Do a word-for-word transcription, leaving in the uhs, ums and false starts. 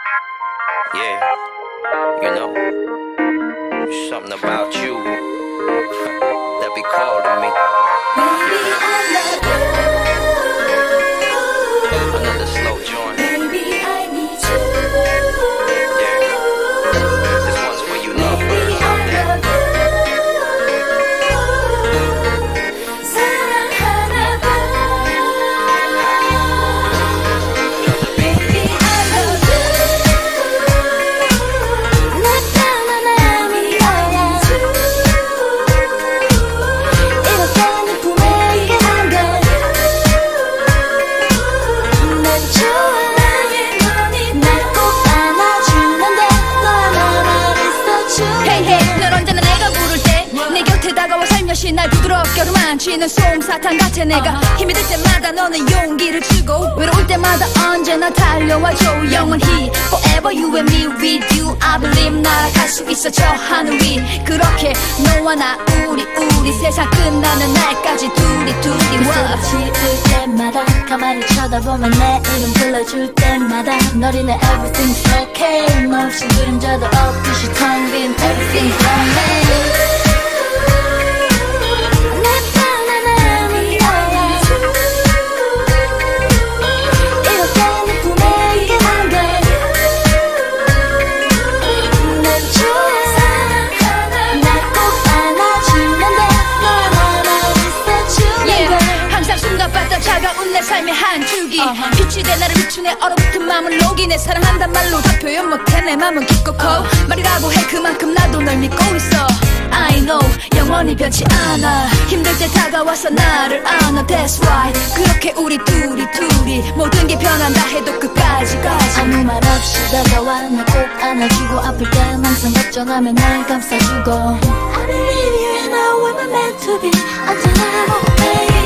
Yeah, you know, something about you that be calling me. Baby, I love you. Another slow joint. Baby, I need you. Yeah, this one's for you lovebirds out there. 사랑하나봐. Baby, I love you. 내 편안함이 알아줘. 이렇게 네 품에 있게 한 걸. 난 좋아. 날 꼭 안아주는데 너와 나만 있어주면 Hey hey 널 언제나 내가 부를 때 내 곁에 다가와 살며시 날 부드럽게 어루만지는 솜사탕 같아 내가 힘이 들 때마다 너는 용기를 주고 외로울 때마다 언제나 달려와줘 영원히 Forever you and me with you I believe 날아갈 수 있어 저 하늘 위 그렇게 너와 나 우리 우리 세상 끝나는 날까지 둘이 둘이 미소가 지을 때마다 가만히 쳐다보며 내 이름 불러줄 때마다 널 인해 everything's okay 너 없이 그림자도 없듯이 텅 빈 everything's lonely 내 편안함이 알아줘 이렇게 네 품에 있게 한 걸 난 좋아 날 꼭 안아주면 돼 너와 나만 있어주면 yeah. 돼 항상 숨가빴던 차가운 내 삶의 한 줄기 uh-huh. 빛이 돼 나를 비추네 얼어붙은 마음은 녹이 내 사랑한단 말로 다 표현 못해 내 맘은 깊고 커 말이라고 해 그만큼 나도 널 믿고 있어 I know 영원히 변치 않아 힘들 때 다가와서 나를 안아 That's right 그렇게 우리 둘이 둘이 모든 게 변한다해도 끝까지 까지 아무 말 없이 다가와 날 꼭 안아주고 아플 땐 항상 걱정하며 날 감싸주고 I believe you and I were meant to be 언제나 뭐 baby